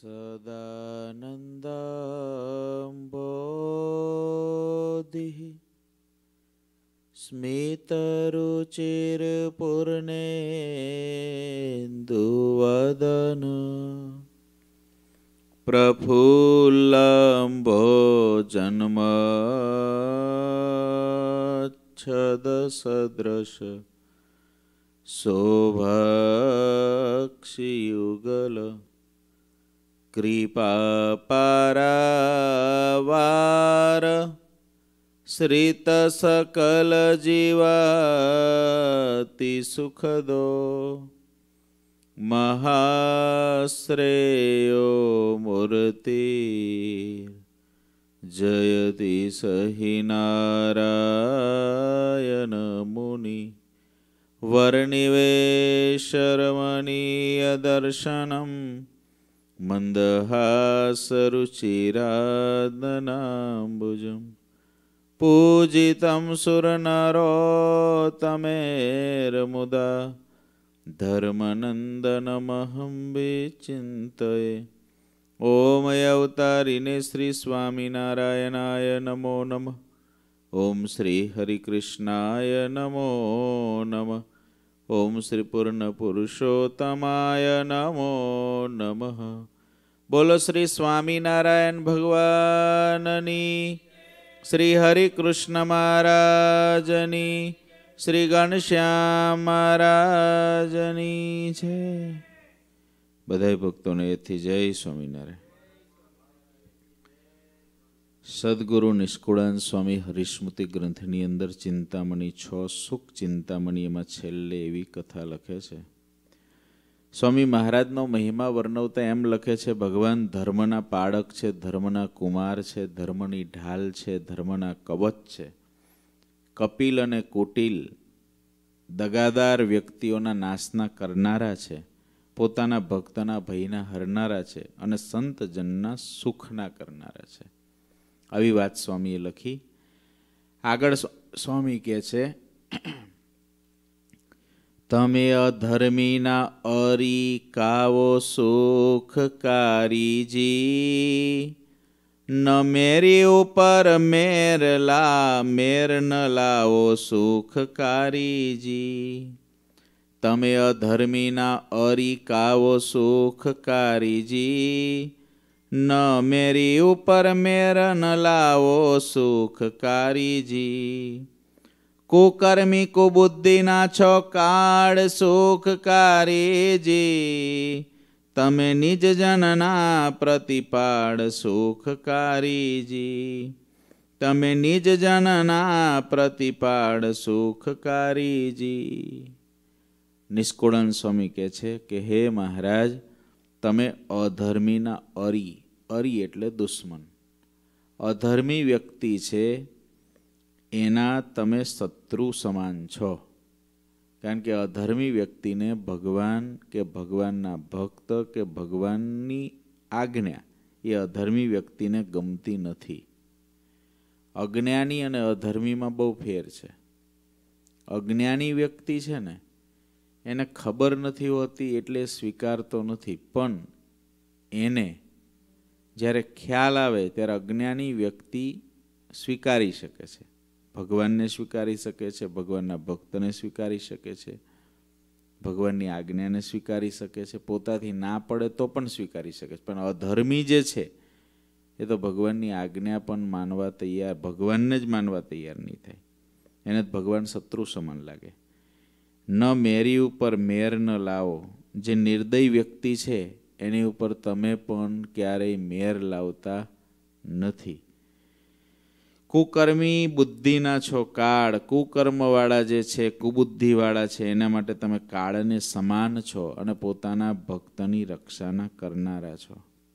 સદાનંદબોધિ સ્મિતરુચિરપૂર્ણેન્દુવદન પ્રફુલ્લંભોજન્મચ્છદસદૃશ શોભક્ષિયુગલ કૃપાપારાવાર શ્રિતસકલજીવાતિ સુખદો મહાશ્રેયો મૂર્તિ જયતિ સહિનારાયણ મુનિ વર્ણિવેશરમણીય દર્શનમ મંદહાસરુચિરાદનાંબુજમ પૂજિતમ સુરનરોત્તમેર્મુદા ધર્મનંદનમહં વિચિંતયે. ઓમ અવતારિને શ્રી સ્વામિનારાયણાય નમો નમઃ. ઓમ શ્રી હરિકૃષ્ણાય નમો નમઃ. ઓમ શ્રી પૂર્ણ પુરુષોત્તમાય નમો નમઃ. બોલો શ્રી સ્વામિનારાયણ ભગવાનની, શ્રી હરિકૃષ્ણ મહારાજની, શ્રી ઘનશ્યામ મહારાજની છે. બધા ભક્તોને એથી જય સ્વામિનારાયણ. સદગુરુ નિષ્કુળાન સ્વામી હરિસ્મૃતિ ગ્રંથની અંદર ચિંતામણી 6 સુખ ચિંતામણી એમાં છેલ્લે એવી કથા લખે છે. સ્વામી મહારાજનો મહિમા વર્ણવતા એમ લખે છે, ભગવાન ધર્મના પાળક છે, ધર્મના કુમાર છે, ધર્મની ઢાલ છે, ધર્મના કવચ છે. કપિલ અને કુટિલ દગાદાર વ્યક્તિઓના નાશના કરનારા છે, પોતાના ભક્તના ભયના હરનારા છે અને સંતજનના સુખના કરનારા છે. આવી વાત સ્વામીએ લખી. આગળ સ્વામી કહે છે, તમે અધર્મીના અરિકાવો સુખકારીજી, ન મેરી ઉપર મેર ન લાવો સુખકારીજી. તમે અધર્મીના અરિકાવો સુખકારીજી, ન મેરી ઉપર મેર ન લાવો સુખકારીજી. કુકર્મી કુબુદ્ધિના છો કાળ સુખકારીજી, તમે નિજ જનના પ્રતિપાળ સુખકારીજી. તમે નિજ જનના પ્રતિપાળ સુખકારીજી. નિષ્કુળાન સ્વામી કહે છે કે હે મહારાજ, તમે અધર્મીના અરી એટલે દુશ્મન, અધર્મી વ્યક્તિ છે એના તમે શત્રુ સમાન છો. કારણ કે અધર્મી વ્યક્તિને ભગવાન કે ભગવાનના ભક્ત કે ભગવાનની આજ્ઞા એ અધર્મી વ્યક્તિને ગમતી નથી. અજ્ઞાની અને અધર્મીમાં બહુ ફેર છે. અજ્ઞાની વ્યક્તિ છે ને, એને ખબર નથી હોતી એટલે સ્વીકારતો નથી, પણ એને જ્યારે ખ્યાલ આવે ત્યારે અજ્ઞાની વ્યક્તિ સ્વીકારી શકે છે. ભગવાનને સ્વીકારી શકે છે, ભગવાનના ભક્તને સ્વીકારી શકે છે, ભગવાનની આજ્ઞાને સ્વીકારી શકે છે, પોતાથી ના પડે તો પણ સ્વીકારી શકે છે. પણ અધર્મી જે છે એ તો ભગવાનની આજ્ઞા પણ માનવા તૈયાર, ભગવાનને જ માનવા તૈયાર નહીં થાય. એને જ ભગવાન શત્રુ સમાન લાગે. ન મેરી ઉપર મેર ન લાવો. જે નિર્દય વ્યક્તિ છે એની ઉપર તમે પણ ક્યારેય મેર લાવતા નથી. કુકર્મી બુદ્ધિના છો કાળ. કુકર્મવાળા જે છે, કુબુદ્ધિવાળા છે, એના માટે તમે કાળને સમાન છો અને પોતાના ભક્તની રક્ષાના કરનારા છો.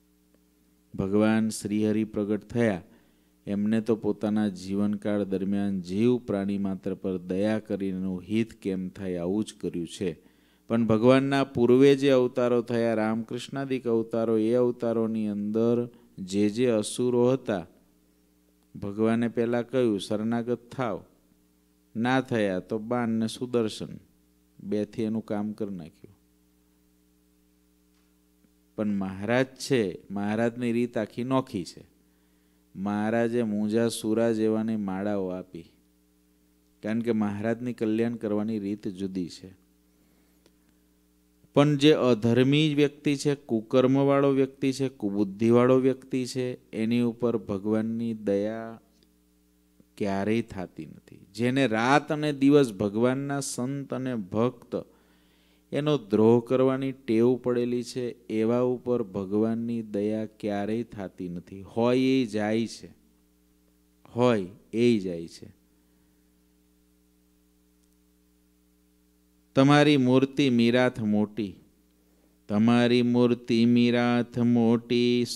ભગવાન શ્રીહરિ પ્રગટ થયા, એમને તો પોતાના જીવનકાળ દરમિયાન જીવ પ્રાણી માત્ર પર દયા કરીને હિત કેમ થાય આવું જ કર્યું છે. પણ ભગવાનના પૂર્વે જે અવતારો થયા, રામકૃષ્ણાદિક અવતારો, એ અવતારોની અંદર જે અસુરો હતા, ભગવાને પહેલાં કહ્યું શરણાગત થાવ, ના થયા તો બાણ ને સુદર્શન બેથી એનું કામ કરી નાખ્યું. પણ મહારાજ છે, મહારાજની રીત આખી નોખી છે. મહારાજે મૂંઝા સુરા જેવાની માળાઓ આપી, કારણ કે મહારાજની કલ્યાણ કરવાની રીત જુદી છે. પણ જે અધર્મી વ્યક્તિ છે, કુકર્મવાળો વ્યક્તિ છે, કુબુદ્ધિવાળો વ્યક્તિ છે, એની ઉપર ભગવાનની દયા ક્યારેય થતી નથી. જેને રાત અને દિવસ ભગવાનના સંત અને ભક્ત એનો દ્રોહ કરવાની ટેવ પડેલી છે, એવા ઉપર ભગવાનની દયા ક્યારેય થતી નથી. હોય એ જાય છે, હોય એ જાય છે. તમારી મૂર્તિ મીરાથ મોટી, તમારી મૂર્તિ મીરાથ મોટી,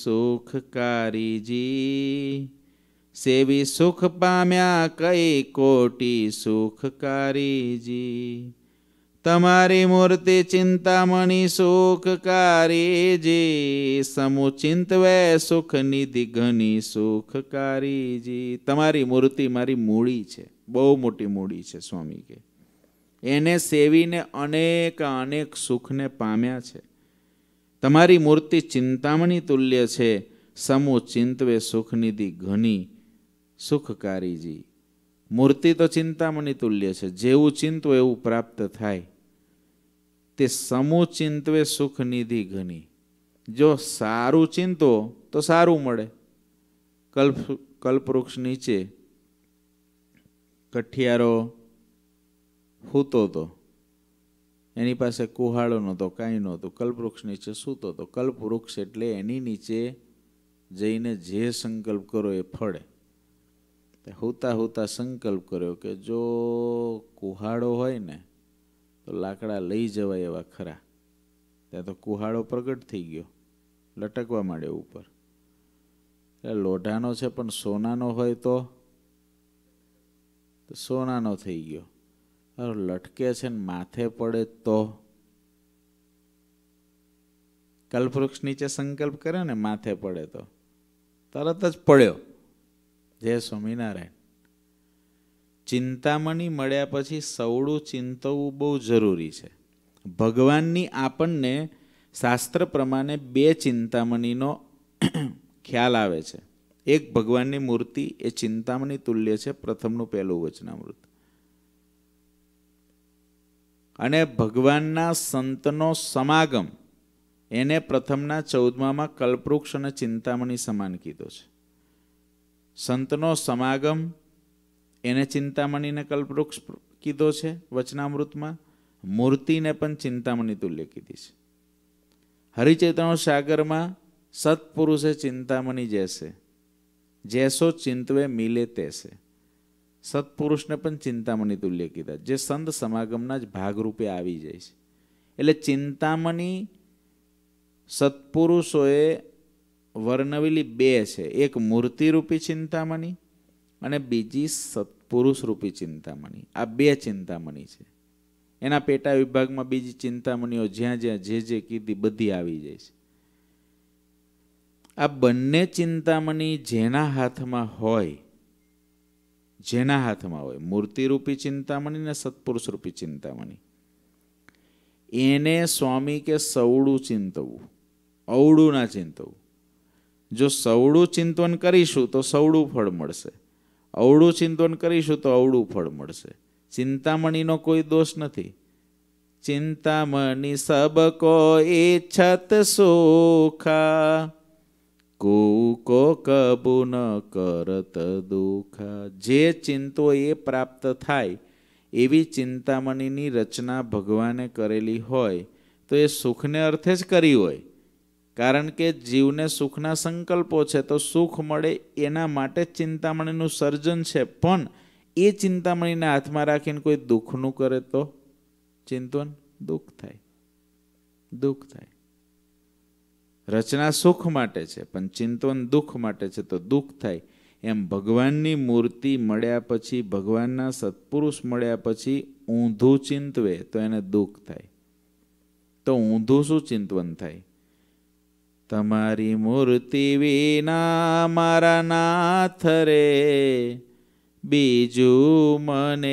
સુખકારીજી સેવી સુખ પામ્યા કઈ કોટી, સુખકારીજી. તમારી મૂર્તિ ચિંતામણી સુખકારીજી, સમુચિંતવે સુખ નિધિ ઘની, સુખકારીજી. તમારી મૂર્તિ મારી મૂડી છે, બહુ મોટી મૂડી છે સ્વામી કે. એને સેવીને અનેક સુખને પામ્યા છે. તમારી મૂર્તિ ચિંતામણી તુલ્ય છે, સમુચિંતવે સુખનિધિ ઘની, સુખકારીજી. મૂર્તિ તો ચિંતામણી તુલ્ય છે, જેવું ચિંતો એવું પ્રાપ્ત થાય. તે સમુચિંતવે સુખનિધિ ઘની. જો સારું ચિંતો તો સારું મળે. કલ્પવૃક્ષ નીચે કઠિયારો સૂતો હતો, એની પાસે કુહાડો નહોતો, કાંઈ નહોતું. કલ્પવૃક્ષ નીચે સૂતો હતો. કલ્પવૃક્ષ એટલે એની નીચે જઈને જે સંકલ્પ કરો એ ફળે. હોતા હોતા સંકલ્પ કર્યો કે જો કુહાડો હોય ને તો લાકડા લઈ જવાય એવા ખરા. ત્યાં તો કુહાડો પ્રગટ થઈ ગયો, લટકવા માંડ્યો ઉપર. એટલે લોઢાનો છે પણ સોનાનો હોય તો સોનાનો થઈ ગયો. લટકે છે ને માથે પડે તો કલ્પવૃક્ષ નીચે સંકલ્પ કરે ને માથે પડે તો તરત જ પડ્યો. જય સ્વામિનારાયણ. ચિંતામણી મળ્યા પછી સવડું ચિંતવવું બહુ જરૂરી છે. ભગવાનની આપણને શાસ્ત્ર પ્રમાણે બે ચિંતામણીનો ખ્યાલ આવે છે. એક ભગવાનની મૂર્તિ એ ચિંતામણી તુલ્ય છે, પ્રથમનું પહેલું વચનામૃત. અને ભગવાનના સંતનો સમાગમ એને પ્રથમના 14માં કલ્પવૃક્ષ અને ચિંતામણી સમાન કીધો છે. સંતનો સમાગમ એને ચિંતામણીને કલ્પવૃક્ષ કીધો છે વચનામૃતમાં. મૂર્તિને પણ ચિંતામણી તુલ્ય કીધી છે. હરિચૈતન્ય સાગરમાં સત્પુરુષે ચિંતામણી જૈસે, જૈસો ચિંતવે મિલે તૈસે. સત્પુરુષને પણ ચિંતામણી તુલ્ય કીધા, જે સંત સમાગમના જ ભાગરૂપે આવી જાય છે. એટલે ચિંતામણી સત્પુરુષોએ વર્ણવેલી બે છે. એક મૂર્તિરૂપી ચિંતામણી અને બીજી સત્પુરુષ રૂપી ચિંતામણી. આ બે ચિંતામણી છે. એના પેટા વિભાગમાં બીજી ચિંતામણીઓ જ્યાં જ્યાં જે કીધી બધી આવી જાય છે. આ બંને ચિંતામણી જેના હાથમાં હોય, મૂર્તિરૂપી ચિંતામણી ને સત્પુરુષ રૂપી ચિંતામણી, એને સ્વામી કે સવડું ચિંતવું, અવળું ના ચિંતવું. જો સવડું ચિંતન કરીશું તો સવડું ફળ મળશે, અવળું ચિંતન કરીશું તો અવળું ફળ મળશે. ચિંતામણીનો કોઈ દોષ નથી. ચિંતામણી સબકો ઈચ્છત સુખા, કુકો કબુ ન કરત દુઃખા. જે ચિંતો એ પ્રાપ્ત થાય એવી ચિંતામણીની રચના ભગવાને કરેલી હોય તો એ સુખને અર્થે જ કરી હોય. કારણ કે જીવને સુખના સંકલ્પો છે તો સુખ મળે એના માટે ચિંતામણીનું સર્જન છે. પણ એ ચિંતામણીને હાથમાં રાખીને કોઈ દુઃખનું કરે તો ચિંતન દુઃખ થાય. રચના સુખ માટે છે પણ ચિંતન દુઃખ માટે છે તો દુઃખ થાય. એમ ભગવાનની મૂર્તિ મળ્યા પછી, ભગવાનના સત્પુરુષ મળ્યા પછી ઊંધું ચિંતવે તો એને દુઃખ થાય. તો ઊંધું શું ચિંતવન થાય? તમારી મૂર્તિ વિના મારા નાથ રે, બીજું મને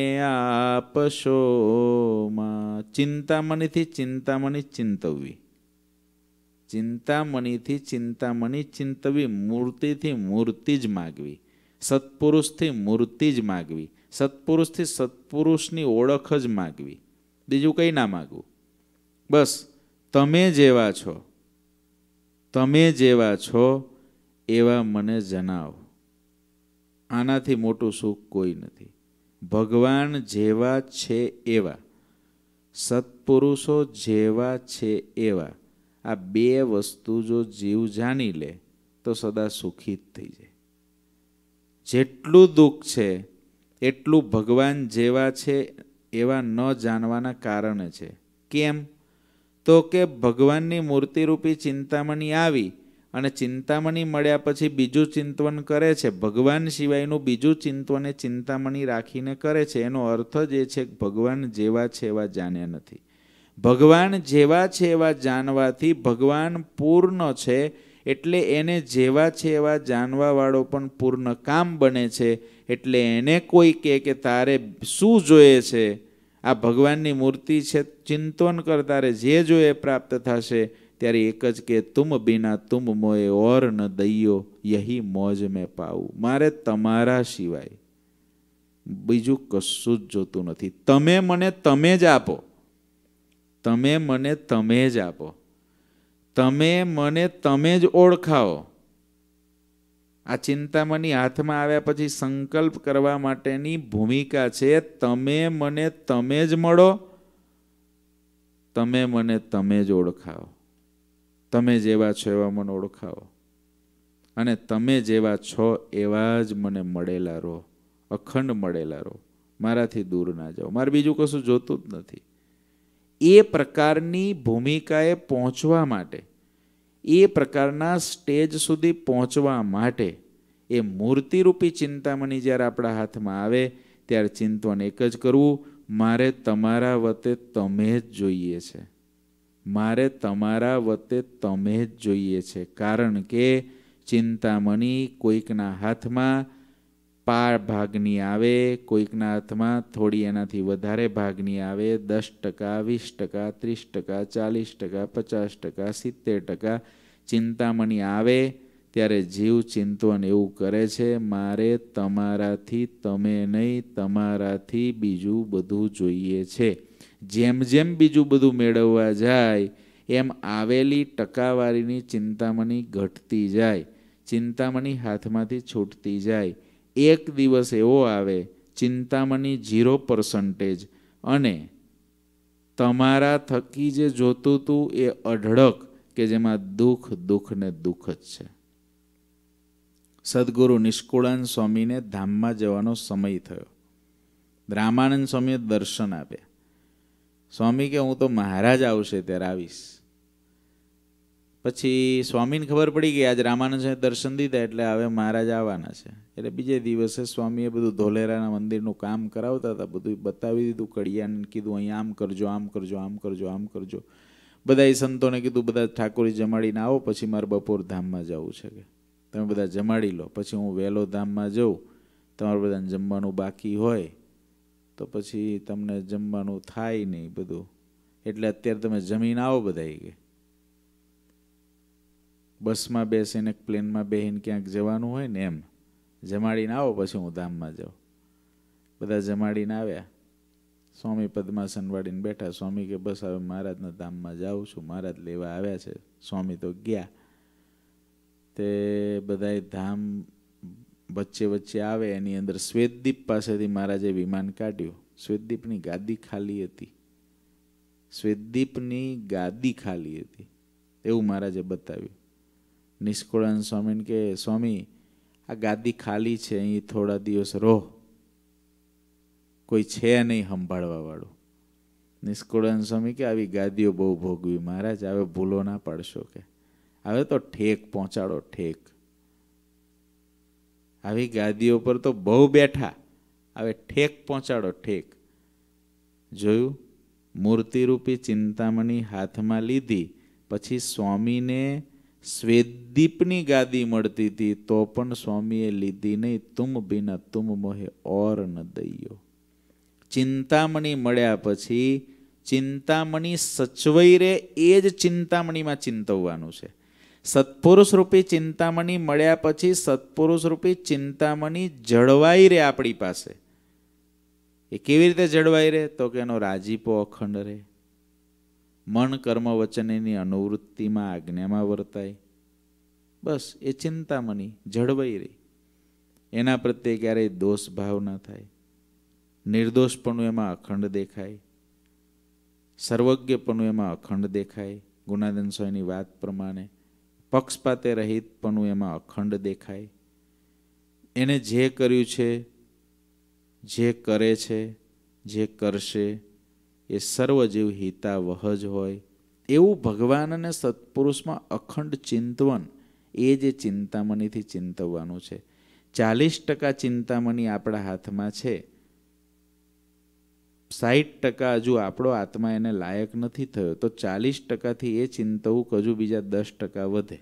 આપશો માં. ચિંતામણીથી ચિંતામણી ચિંતવવી. ચિંતામણીથી ચિંતામણી ચિંતવી, મૂર્તિથી મૂર્તિ જ માગવી, સત્પુરુષથી મૂર્તિ જ માગવી, સત્પુરુષથી સત્પુરુષની ઓળખ જ માગવી, બીજું કંઈ ના માગવું. બસ તમે જેવા છો, તમે જેવા છો એવા મને જણાવો. આનાથી મોટું સુખ કોઈ નથી. ભગવાન જેવા છે એવા, સત્પુરુષો જેવા છે એવા, આ બે વસ્તુ જો જીવ જાણી લે તો સદા સુખી જ થઈ જાય. જેટલું દુઃખ છે એટલું ભગવાન જેવા છે એવા ન જાણવાના કારણે છે. કેમ? તો કે ભગવાનની મૂર્તિરૂપી ચિંતામણી આવી અને ચિંતામણી મળ્યા પછી બીજું ચિંતવન કરે છે, ભગવાન સિવાયનું બીજું ચિંતવન એ ચિંતામણી રાખીને કરે છે. એનો અર્થ જ એ છે કે ભગવાન જેવા છે એવા જાણ્યા નથી. ભગવાન જેવા છે એવા જાણવાથી ભગવાન પૂર્ણ છે, એટલે એને જેવા છે એવા જાણવાવાળો પણ પૂર્ણ કામ બને છે. એટલે એને કોઈ કહે કે તારે શું જોઈએ છે, આ ભગવાનની મૂર્તિ છે, ચિંતન કર, તારે જે જોઈએ પ્રાપ્ત થશે. ત્યારે એક જ કે તુમ બિના તુમ મોએ ઓર ન દઈયો, યહી મોજ મેં પાઉં. મારે તમારા સિવાય બીજું કશું જ જોતું નથી. તમે મને તમે જ આપો, તમે મને તમે જ આપો, તમે મને તમે જ ઓળખાવો. આ ચિંતામણી હાથમાં આવ્યા પછી સંકલ્પ કરવા માટેની ભૂમિકા છે, તમે મને તમે જ મળો, તમે મને તમે જ ઓળખાવો, તમે જેવા છો એવા મને ઓળખાવો, અને તમે જેવા છો એવા જ મને મળેલા રહો, અખંડ મળેલા રહો, મારાથી દૂર ના જાઓ, મારે બીજું કશું જોતું જ નથી. એ પ્રકારની ભૂમિકાએ પહોંચવા માટે, એ પ્રકારના સ્ટેજ સુધી પહોંચવા માટે એ મૂર્તિરૂપી ચિંતામણી જ્યારે આપણા હાથમાં આવે ત્યારે ચિંતન એક જ કરવું, મારે તમારા વતે તમે જ જોઈએ છે, મારે તમારા વતે તમે જ જોઈએ છે. કારણ કે ચિંતામણી કોઈકના હાથમાં પાર ભાગની આવે, કોઈકના હાથમાં થોડી એનાથી વધારે ભાગની આવે, 10%, 20%, 30%, 40%, 50%, 70% ચિંતામણી આવે ત્યારે જીવ ચિંતન એવું કરે છે, મારે તમારાથી તમે નહીં, તમારાથી બીજું બધું જોઈએ છે. જેમ જેમ બીજું બધું મેળવવા જાય એમ આવેલી ટકાવારીની ચિંતામણી ઘટતી જાય, ચિંતામણી હાથમાંથી છૂટતી જાય. એક દિવસ એવો આવે ચિંતામણી 0% અને તમારા થકી જે જોતું હતું એ અઢળક, કે જેમાં દુઃખ દુઃખ ને દુઃખ જ છે. સદગુરુ નિષ્કુળાનંદ સ્વામીને ધામમાં જવાનો સમય થયો. રામાનંદ સ્વામીએ દર્શન આપ્યા. સ્વામી કે હું તો મહારાજ આવશે ત્યારે આવીશ. પછી સ્વામીને ખબર પડી કે આજ રામાનંદ સ્વામી દર્શન દીધા એટલે હવે મહારાજ આવવાના છે. એટલે બીજે દિવસે સ્વામીએ બધું ધોલેરાના મંદિરનું કામ કરાવતા હતા, બધું બતાવી દીધું, કડિયાને કીધું અહીં આમ કરજો, આમ કરજો, આમ કરજો, આમ કરજો. બધા સંતોને કીધું બધા ઠાકોરજી જમાડીને આવો, પછી મારે બપોર ધામમાં જવું છે, કે તમે બધા જમાડી લો, પછી હું વહેલો ધામમાં જાઉં, તમારે બધાને જમવાનું બાકી હોય તો પછી તમને જમવાનું થાય નહીં બધું, એટલે અત્યારે તમે જમીને આવો બધા. કે બસમાં બેસીને પ્લેનમાં બેસીને ક્યાંક જવાનું હોય ને એમ જમાડીને આવો, પછી હું ધામમાં જાઉં. બધા જમાડીને આવ્યા, સ્વામી પદ્માસન વાળીને બેઠા. સ્વામી કે બસ હવે મહારાજના ધામમાં જાઉં છું, મહારાજ લેવા આવ્યા છે. સ્વામી તો ગયા. તે બધાય ધામ વચ્ચે વચ્ચે આવે, એની અંદર શ્વેતદીપ પાસેથી મહારાજે વિમાન કાઢ્યું. શ્વેતદીપની ગાદી ખાલી હતી, શ્વેતદીપની ગાદી ખાલી હતી એવું મહારાજે બતાવ્યું. નિષ્કુળાનંદ સ્વામીને કે સ્વામી આ ગાદી ખાલી છે, અહીં થોડા દિવસ રહો, કોઈ છે નહીં સંભાળવા વાળું. નિષ્કુળાનંદ સ્વામી કે આવી ગાદીઓ બહુ ભોગવી મહારાજ, હવે ભૂલો ના પાડશો, કે હવે તો ઠેક પહોંચાડો, ઠેક. આવી ગાદીઓ પર તો બહુ બેઠા, હવે ઠેક પહોંચાડો, ઠેક. જોયું, મૂર્તિરૂપી ચિંતામણી હાથમાં લીધી પછી સ્વામીને શ્વેતદીપની ગાદી મળતી હતી તો પણ સ્વામીએ લીધી નહીં. તુમ બિના તુમ મોહે ઓર ન દઈયો. ચિંતામણી મળ્યા પછી ચિંતામણી સચવાઈ રહે એ જ ચિંતામણીમાં ચિંતવવાનું છે. સત્પુરુષ રૂપી ચિંતામણી મળ્યા પછી સત્પુરુષ રૂપી ચિંતામણી જળવાઈ રહે આપણી પાસે. એ કેવી રીતે જળવાઈ રહે? તો કે એનો રાજીપો અખંડ રહે, મન કર્મ વચનની અનુવૃત્તિમાં આજ્ઞામાં વર્તાય. બસ એ ચિંતામણી જળવાઈ રહી. એના પ્રત્યે ક્યારેય દોષ ભાવ ન થાય, નિર્દોષપણું એમાં અખંડ દેખાય, સર્વજ્ઞપણું એમાં અખંડ દેખાય. ગુણાનંદ સ્વામીની વાત પ્રમાણે પક્ષપાતે રહિતપણું એમાં અખંડ દેખાય. એને જે કર્યું છે, જે કરે છે, જે કરશે એ સર્વજીવ હિતાવહ જ હોય એવું ભગવાન અને સત્પુરુષમાં અખંડ ચિંતવન એ જે ચિંતામણીથી ચિંતવવાનું છે. 40% ચિંતામણી આપણા હાથમાં છે, 60% હજુ આપણો આત્મા એને લાયક નથી થયો, તો 40%થી એ ચિંતવું હજુ બીજા 10% વધે,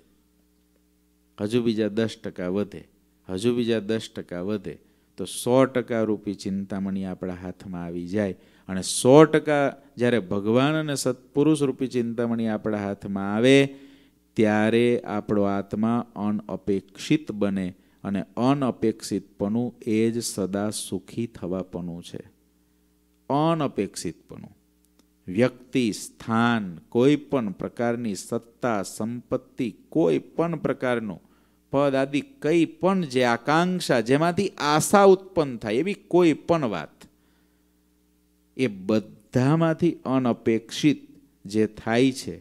હજુ બીજા 10% વધે, હજુ બીજા 10% વધે, તો 100% રૂપી ચિંતામણી આપણા હાથમાં આવી જાય. અને 100% જ્યારે ભગવાન અને સત્પુરુષ રૂપી ચિંતામણી આપણા હાથમાં આવે ત્યારે આપણો આત્મા અનઅપેક્ષિત બને. અને અનઅપેક્ષિતપણું એ જ સદા સુખી થવાપણું છે. અનઅપેક્ષિતપણું, વ્યક્તિ, સ્થાન, કોઈ પણ પ્રકારની સત્તા, સંપત્તિ, કોઈ પણ પ્રકારનું પદ આદિ કંઈ પણ જે આકાંક્ષા, જેમાંથી આશા ઉત્પન્ન થાય એવી કોઈ પણ વાત, એ બધામાંથી અનઅપેક્ષિત જે થાય છે,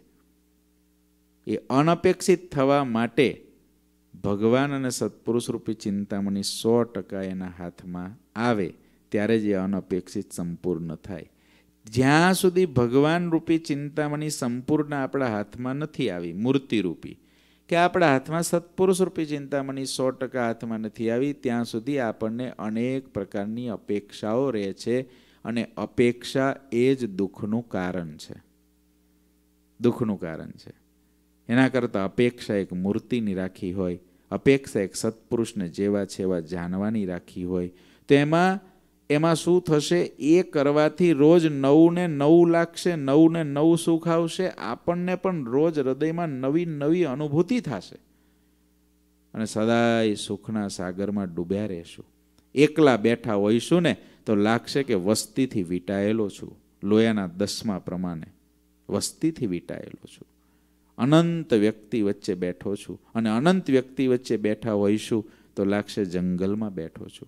એ અનઅપેક્ષિત થવા માટે ભગવાન અને સત્પુરુષ રૂપી ચિંતામણી 100% એના હાથમાં આવે ત્યારે જ એ અનઅપેક્ષિત સંપૂર્ણ થાય. જ્યાં સુધી ભગવાન રૂપી ચિંતામણી સંપૂર્ણ આપણા હાથમાં નથી આવી, મૂર્તિરૂપી, કે આપણા હાથમાં સત્પુરુષ રૂપી ચિંતામણી 100% હાથમાં નથી આવી, ત્યાં સુધી આપણને અનેક પ્રકારની અપેક્ષાઓ રહે છે. અને અપેક્ષા એ જ દુઃખનું કારણ છે, દુઃખનું કારણ છે. એના કરતાં અપેક્ષા એક મૂર્તિની રાખી હોય, અપેક્ષા એક સત્પુરુષને જેવા છે એવા જાણવાની રાખી હોય, તો એમાં શું થશે? એ કરવાથી રોજ નવું ને નવું લાગશે, નવું ને નવું સુખ આવશે. આપણને પણ રોજ હૃદયમાં નવી નવી અનુભૂતિ થશે અને સદાય સુખના સાગરમાં ડૂબ્યા રહેશું. એકલા બેઠા હોઈશું ને તો લાગશે કે વસ્તીથી વીંટાયેલો છું, લોયાના 10મા પ્રમાણે વસ્તીથી વીંટાયેલો છું, અનંત વ્યક્તિ વચ્ચે બેઠો છું. અને અનંત વ્યક્તિ વચ્ચે બેઠા હોઈશું તો લાગશે જંગલમાં બેઠો છું.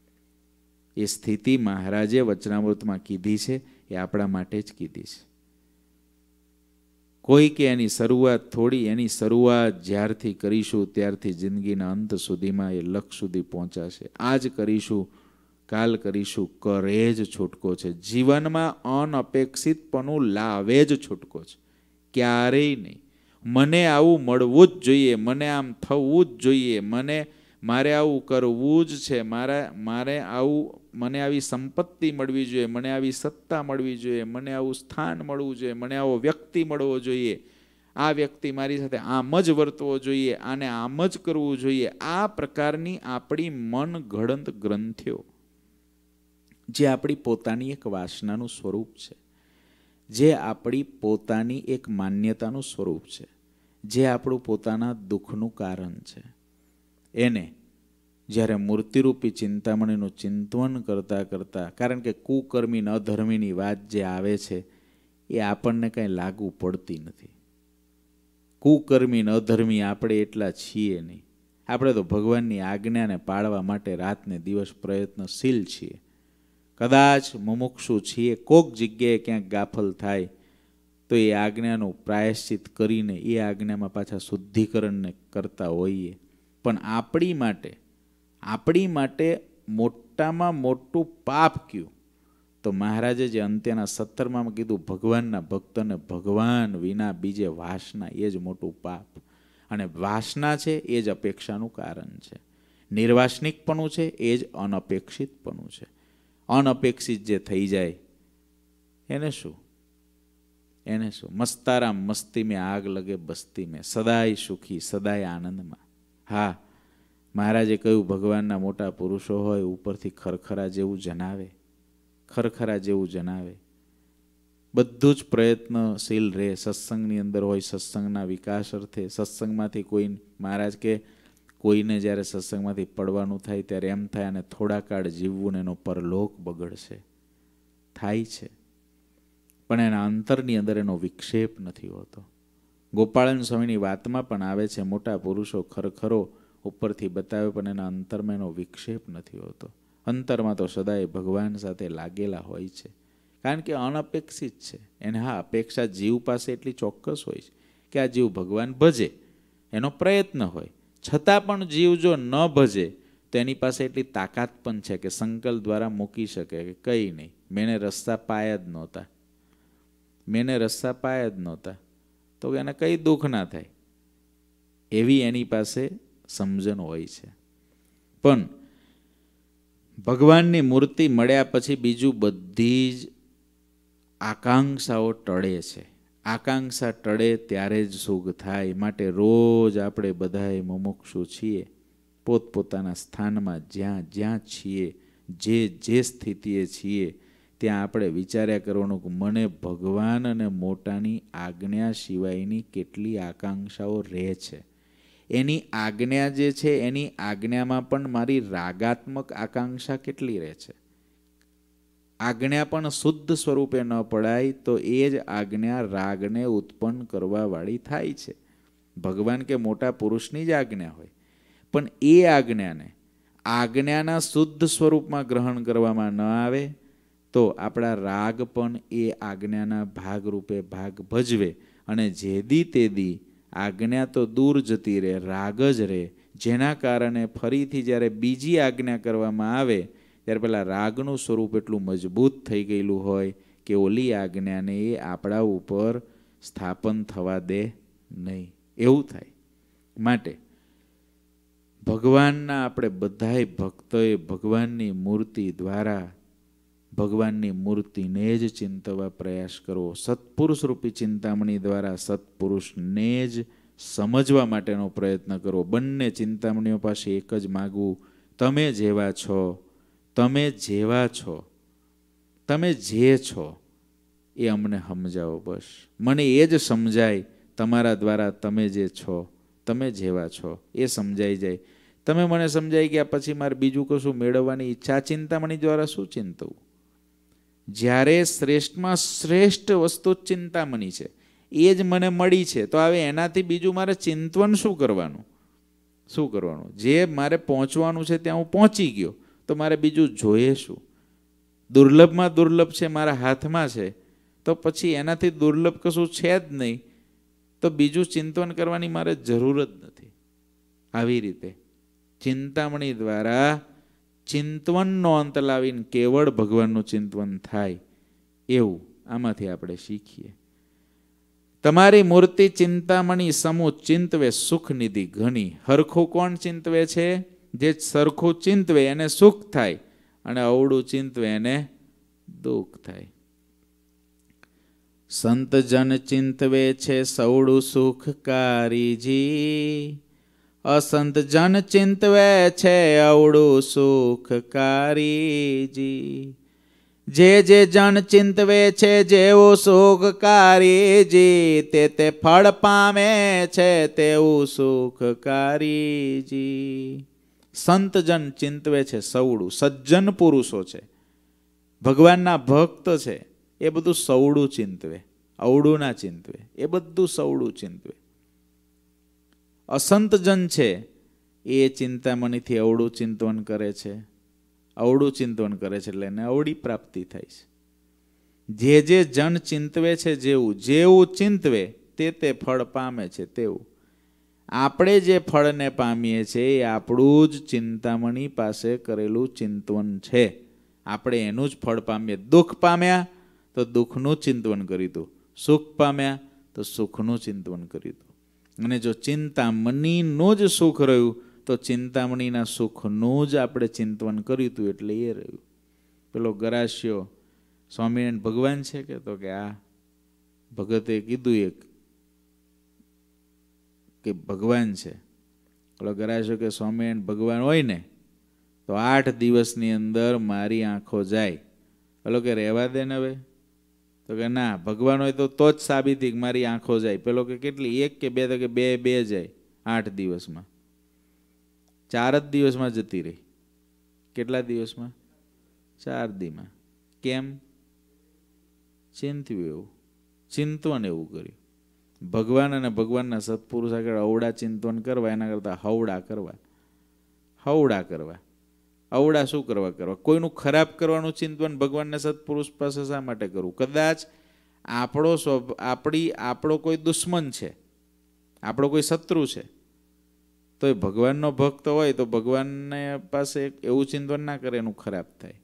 એ સ્થિતિ મહારાજે વચનામૃતમાં કીધી છે, એ આપણા માટે જ કીધી છે. કોઈ કે એની શરૂઆત થોડી, એની શરૂઆત જ્યારથી કરીશું ત્યારથી જિંદગીના અંત સુધીમાં એ લક્ષ્ય સુધી પહોંચાશે. આજ કરીશું, કાલ કરીશું, કરે જ છૂટકો છે. જીવનમાં અનઅપેક્ષિતપણું લાવે જ છૂટકો છે, ક્યારેય નહીં. મને આવું મળવું જ જોઈએ, મને આમ થવું જ જોઈએ, મારે આવું કરવું જ છે, મારે આવું, મને આવી સંપત્તિ મળવી જોઈએ, મને આવી સત્તા મળવી જોઈએ, મને આવું સ્થાન મળવું જોઈએ, મને આવો વ્યક્તિ મળવો જોઈએ, આ વ્યક્તિ મારી સાથે આમ જ વર્તવો જોઈએ, આને આમ જ કરવું જોઈએ. આ પ્રકારની આપણી મન ઘડંત ગ્રંથિઓ, જે આપણી પોતાની એક વાસનાનું સ્વરૂપ છે, જે આપણી પોતાની એક માન્યતાનું સ્વરૂપ છે, જે આપણું પોતાના દુઃખનું કારણ છે, એને જ્યારે મૂર્તિરૂપી ચિંતામણીનું ચિંતન કરતાં કરતાં, કારણ કે કુકર્મી ન અધર્મીની વાત જે આવે છે એ આપણને કંઈ લાગુ પડતી નથી. કુકર્મી ન અધર્મી આપણે એટલા છીએ નહીં. આપણે તો ભગવાનની આજ્ઞાને પાળવા માટે રાતને દિવસ પ્રયત્નશીલ છીએ. કદાચ મુમુક્ષુ છીએ, કોક જગ્યાએ ક્યાંક ગાફલ થાય તો એ આજ્ઞાનું પ્રાયશ્ચિત કરીને એ આજ્ઞામાં પાછા શુદ્ધિકરણને કરતા હોઈએ. પણ આપણી માટે મોટામાં મોટું પાપ કયું? તો મહારાજે જે અંત્યના 17માં કીધું, ભગવાનના ભક્તને ભગવાન વિના બીજે વાસના, એ જ મોટું પાપ. અને વાસના છે એ જ અપેક્ષાનું કારણ છે. નિર્વાસનિકપણું છે એ જ અનપેક્ષિતપણું છે. અનઅપેક્ષિત જે થઈ જાય એને શું? મસ્તારામ મસ્તી મેં આગ લગે બસ્તી મેં, સદાય સુખી, સદાય આનંદમાં. હા, મહારાજે કહ્યું ભગવાનના મોટા પુરુષો હોય ઉપરથી ખરખરા જેવું જણાવે, ખરખરા જેવું જણાવે. બધું જ પ્રયત્નશીલ રહે. સત્સંગની અંદર હોય, સત્સંગના વિકાસ અર્થે, સત્સંગમાંથી કોઈ મહારાજ કે કોઈને જ્યારે સત્સંગમાંથી પડવાનું થાય ત્યારે એમ થાય અને થોડા કાળ જીવવું ને એનો પરલોક બગડશે, થાય છે. પણ એના અંતરની અંદર એનો વિક્ષેપ નથી હોતો. ગોપાળન સ્વામીની વાતમાં પણ આવે છે, મોટા પુરુષો ખરખરો ઉપરથી બતાવે પણ એના અંતરમાં એનો વિક્ષેપ નથી હોતો. અંતરમાં તો સદાય ભગવાન સાથે લાગેલા હોય છે, કારણ કે અનપેક્ષિત છે. એને હા અપેક્ષા જીવ પાસે એટલી ચોક્કસ હોય છે કે આ જીવ ભગવાન ભજે, એનો પ્રયત્ન હોય. છતાં પણ જીવ જો ન ભજે તો એની પાસે એટલી તાકાત પણ છે કે સંકલ્પ દ્વારા મૂકી શકે કે કંઈ નહીં, મેને રસ્તા પાયા જ નહોતા, મેને રસ્તા પાયા જ નહોતા, તો એને કંઈ દુઃખ ના થાય, એવી એની પાસે સમજણ હોય છે. પણ ભગવાનની મૂર્તિ મળ્યા પછી બીજું બધી જ આકાંક્ષાઓ ટળે છે. આકાંક્ષા ટળે ત્યારે જ સુખ થાય. માટે રોજ આપણે બધાએ મુમુક્ષુ છીએ, પોતપોતાના સ્થાનમાં જ્યાં જ્યાં છીએ, જે સ્થિતિએ છીએ, ત્યાં આપણે વિચાર્યા કરવાનું કે મને ભગવાન અને મોટાની આજ્ઞા સિવાયની કેટલી આકાંક્ષાઓ રહે છે. એની આજ્ઞા જે છે એની આજ્ઞામાં પણ મારી રાગાત્મક આકાંક્ષા કેટલી રહે છે. આજ્ઞા પણ શુદ્ધ સ્વરૂપે ન પડાય તો એ જ આજ્ઞા રાગને ઉત્પન્ન કરવાવાળી થાય છે. ભગવાન કે મોટા પુરુષની જ આજ્ઞા હોય, પણ એ આજ્ઞાના શુદ્ધ સ્વરૂપમાં ગ્રહણ કરવામાં ન આવે તો આપણા રાગ પણ એ આજ્ઞાના ભાગરૂપે ભાગ ભજવે અને જેદી તેદી આજ્ઞા તો દૂર જતી રહે, રાગ જ રહે. જેના કારણે ફરીથી જ્યારે બીજી આજ્ઞા કરવામાં આવે ત્યારે પેલા રાગનું સ્વરૂપ એટલું મજબૂત થઈ ગયેલું હોય કે ઓલી આજ્ઞાને એ આપણા ઉપર સ્થાપન થવા દે નહીં, એવું થાય. માટે ભગવાનના આપણે બધાય ભક્તોએ ભગવાનની મૂર્તિ દ્વારા ભગવાનની મૂર્તિને જ ચિંતવા પ્રયાસ કરવો. સત્પુરુષ રૂપી ચિંતામણી દ્વારા સત્પુરુષને જ સમજવા માટેનો પ્રયત્ન કરવો. બંને ચિંતામણીઓ પાસે એક જ માગવું, તમે જેવા છો, તમે જેવા છો, તમે જે છો એ અમને સમજાવો. બસ મને એ જ સમજાય તમારા દ્વારા, તમે જે છો, તમે જેવા છો એ સમજાઈ જાય. તમે મને સમજાઈ ગયા પછી મારે બીજું કશું મેળવવાની ઈચ્છા ચિંતામણી દ્વારા શું ચિંતવું? જ્યારે શ્રેષ્ઠમાં શ્રેષ્ઠ વસ્તુ ચિંતામણી છે, એ જ મને મળી છે, તો હવે એનાથી બીજું મારે ચિંતવન શું કરવાનું? શું કરવાનું? જે મારે પહોંચવાનું છે ત્યાં હું પહોંચી ગયો, તો મારે બીજું જોઈએ શું? દુર્લભમાં દુર્લભ છે, મારા હાથમાં છે, તો પછી એનાથી દુર્લભ કશું છે જ નહીં, તો બીજું ચિંતન કરવાની મારે જરૂર જ નથી. આવી રીતે ચિંતામણી દ્વારા ચિંતવનનો અંત લાવીને કેવળ ભગવાનનું ચિંતવન થાય, એવું આમાંથી આપણે શીખીએ. તમારી મૂર્તિ ચિંતામણી સમૂહ ચિંતવે સુખ નિધિ ઘણી. હરખું કોણ ચિંતવે છે? જે સરખું ચિંતવે એને સુખ થાય, અને અવળું ચિંતવે એને દુઃખ થાય. સંત જન ચિંતવે છે સવળું સુખકારીજી, અસંત જન ચિંતવે છે અવળું સુખકારીજી. જે જન ચિંતવે છે જેવું સુખકારીજી, તે ફળ પામે છે તેવું સુખકારીજી. સંત જન ચિંતવે છે સવળું, સજ્જન પુરુષો છે, ભગવાનના ભક્ત છે, એ બધું સવળું ચિંતવે, અવળું ના ચિંતવે, એ બધું સવળું ચિંતવે. અસંત જન છે એ ચિંતામણીથી અવળું ચિંતન કરે છે, અવળું ચિંતન કરે છે એટલે એને અવળી પ્રાપ્તિ થાય છે. જે જન ચિંતવે છે જેવું ચિંતવે તે ફળ પામે છે તેવું. આપણે જે ફળને પામીએ છીએ એ આપણું જ ચિંતામણી પાસે કરેલું ચિંતન છે. આપણે એનું જ ફળ પામીએ. દુઃખ પામ્યા તો દુઃખનું ચિંતન કર્યું હતું, સુખ પામ્યા તો સુખનું ચિંતન કર્યું હતું. અને જો ચિંતામણીનું જ સુખ રહ્યું તો ચિંતામણીના સુખનું જ આપણે ચિંતન કર્યું હતું એટલે એ રહ્યું. પેલો ગરાસ્યો સ્વામિનારાયણ ભગવાન છે કે તો કે આ ભગતે કીધું એક કે ભગવાન છે. પેલો ગરાસ્યો કે સ્વામિનારાયણ ભગવાન હોય ને તો 8 દિવસની અંદર મારી આંખો જાય. પેલો કે રહેવા દે ને, હવે તો કે ના, ભગવાન હોય તો જ સાબિતી કે મારી આંખો જાય. પેલો કે કેટલી, 1 કે 2? તો કે બે જાય 8 દિવસમાં. 4 જ દિવસમાં જતી રહી. કેટલા દિવસમાં? 4 દીમાં. કેમ? ચિંત્યું એવું, ચિંતવન એવું કર્યું. ભગવાન અને ભગવાનના સત્પુરુષ આગળ અવડા ચિંતવન કરવા એના કરતાં હવડા કરવા. હવડા કરવા. અવડા શું કરવા? કોઈનું ખરાબ કરવાનું ચિંતવન ભગવાનના સત્પુરુષ પાસે શા માટે કરવું? કદાચ આપણો કોઈ દુશ્મન છે, આપણો કોઈ શત્રુ છે, તો એ ભગવાનનો ભક્ત હોય તો ભગવાનને પાસે એવું ચિંતન ના કરે એનું ખરાબ થાય.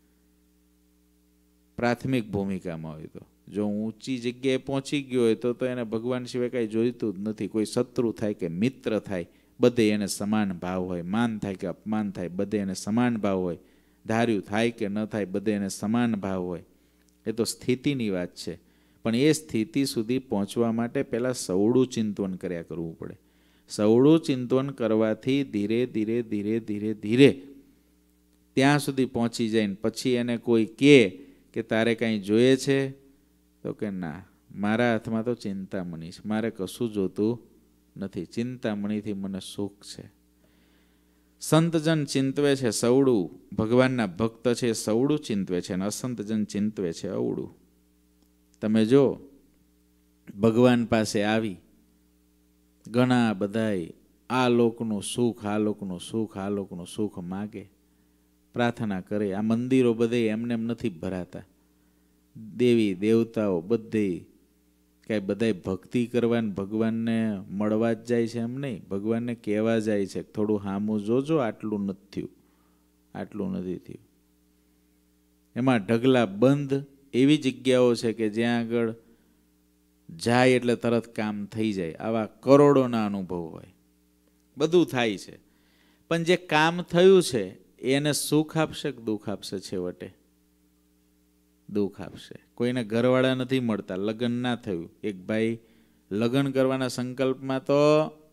પ્રાથમિક ભૂમિકામાં હોય તો. જો ઊંચી જગ્યાએ પહોંચી ગયો હોય તો એને ભગવાન સિવાય કાંઈ જોઈતું જ નથી. કોઈ શત્રુ થાય કે મિત્ર થાય, બધે એને સમાન ભાવ હોય. માન થાય કે અપમાન થાય, બધે એને સમાન ભાવ હોય. ધાર્યું થાય કે ન થાય, બધે એને સમાન ભાવ હોય. એ તો સ્થિતિની વાત છે. પણ એ સ્થિતિ સુધી પહોંચવા માટે પહેલાં સવડું ચિંતન કર્યા કરવું પડે. સવડું ચિંતન કરવાથી ધીરે ધીરે ધીરે ધીરે ધીરે ત્યાં સુધી પહોંચી જાય ને પછી એને કોઈ કહે કે તારે કાંઈ જોઈએ છે? તો કે ના, મારા હાથમાં તો ચિંતામણી છે, મારે કશું જોતું નથી. ચિંતામણીથી મને સુખ છે. સંતજન ચિંતવે છે સવડું, ભગવાનના ભક્ત છે સવડું ચિંતવે છે, અને અસંતજન ચિંતવે છે અવડું. તમે જો ભગવાન પાસે આવી ઘણા બધાય આ લોકનું સુખ, આ લોકનું સુખ, આ લોકનું સુખ માગે, પ્રાર્થના કરે. આ મંદિરો બધે એમને એમ નથી ભરાતા. દેવી દેવતાઓ બધે કાંઈ બધાય ભક્તિ કરવા ને ભગવાનને મળવા જ જાય છે એમ નહીં. ભગવાનને કહેવા જાય છે થોડું હામું જોજો, આટલું નથી થયું, આટલું નથી થયું. એમાં ઢગલા બંધ એવી જગ્યાઓ છે કે જ્યાં આગળ જાય એટલે તરત કામ થઈ જાય. આવા કરોડોના અનુભવ હોય, બધું થાય છે. પણ જે કામ થયું છે એને સુખ આપશે કે દુઃખ આપશે? છેવટે દુઃખ આપશે. કોઈને ઘરવાળા નથી મળતા, લગ્ન ના થયું. એક ભાઈ લગ્ન કરવાના સંકલ્પમાં તો